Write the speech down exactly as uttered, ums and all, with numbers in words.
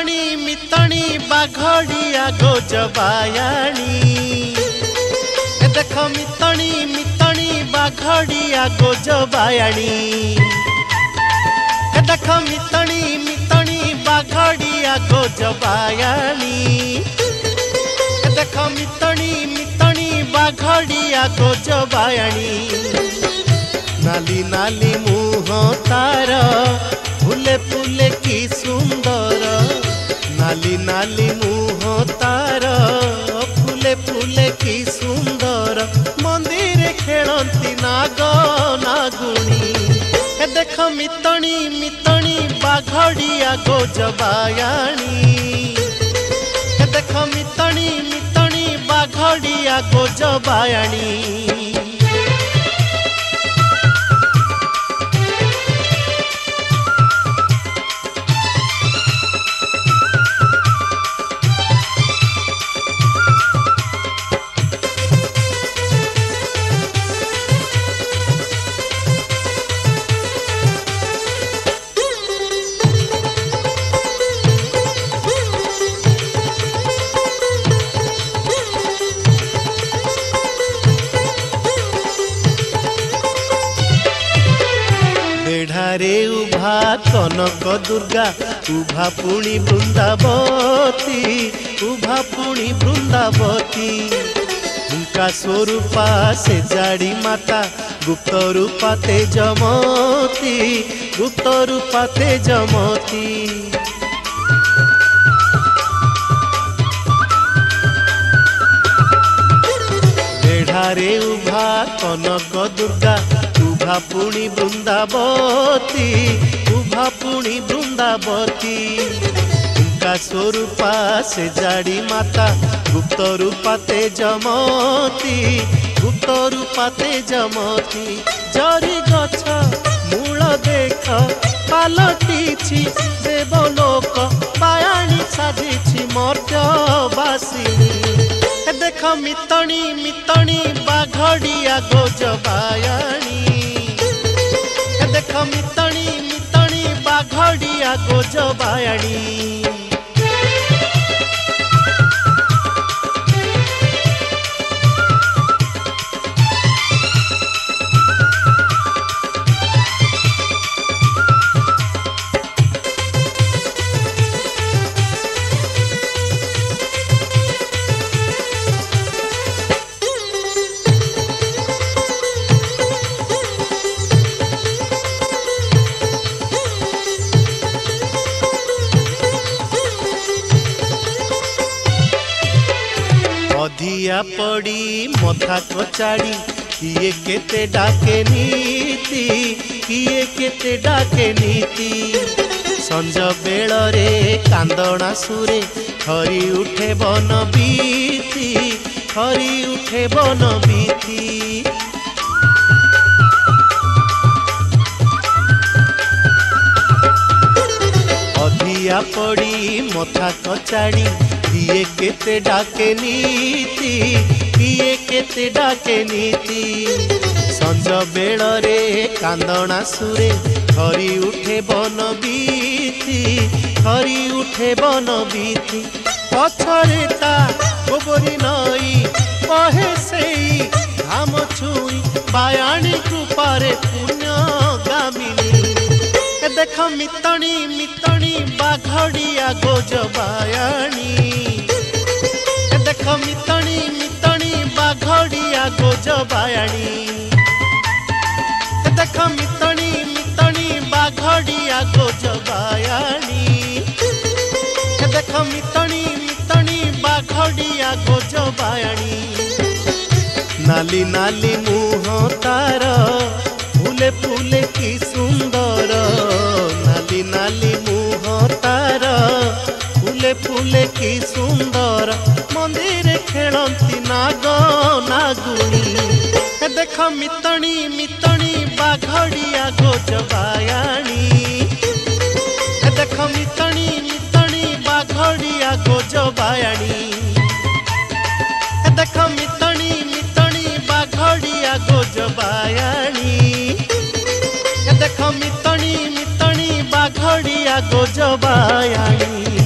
मितणी मितणी बाघड़िया गोजबायाणी ए देख मितणी मितणी बाघड़िया गोजबायाणी ए देख मितणी मितणी बाघड़िया गोजबायाणी ए देख मितणी मितणी बाघड़िया गोजबायाणी नाली नाली मुह तार फूले फूले की सुंदर नाली नाली मुह तार फूले फूले की सुंदर मंदिर खेलती नाग नागुणी ए देख मितणी मितणी बाघड़िया गोजबायाणी ए देख मितणी मितणी बाघड़िया गोजबायाणी रे उभा कनक दुर्गा उभा पुणी वृंदावती उभा पुणी वृंदावती उनका स्वरूपा से जाड़ी माता गुप्त रूपा तेजमती गुप्त रूपा तेजमती बेढ़ारे उभा कनक दुर्गा उभा पुणी वृंदावती उभा पुणी वृंदावती उनका स्वरूपा से जाड़ी माता गुप्त रूपा तेजमती गुप्त रूपा तेजमती जरी गछ मूल देख पालटिछि देवलोक बायाणी साजिछि मर्त्यवासिनी देख मितणी मितणी बाघड़िया गोजबायाणी देख मितणी मितणी बाघड़िया गोजबायाणी अधिया पड़ी मथा कचाड़ी किए केते डाके नीति किए केते डाके नीति संज बेल रे कांदना सुरे हरी उठे बन बीती हरी उठे बन बीती अधिया पड़ी मथा कचाड़ी किए केते डाके नीति किए केते डाके नीति संज बेल रे कांदना सुरे हरी उठे बन बीती हरी उठे बन बीती पछरे ता गोबरी नई कहे सेई धाम छुई बायाणी कृपारे पुण्य गामिनी देख मितणी मितणी बाघड़िया गोजबायाणी देख मितणी मितणी बाघड़िया गोजबायाणी देख मितणी मितणी बाघड़िया गोजबायाणी देख मितणी मितणी बाघड़िया गोजबायाणी नाली नाली मुह तार फूले फूले की सुंदर नाली नाली मुह तार फूले फूले की सुंदर मंदिर खेलती नाग नागुणी देख मितणी मितणी बाघड़िया गोजबायाणी देख मितणी मितणी बाघड़िया गोजबायाणी देख मितणी मितणी बाघड़िया गोजबायाणी देख मितणी मितणी बाघड़िया गोजबायाणी।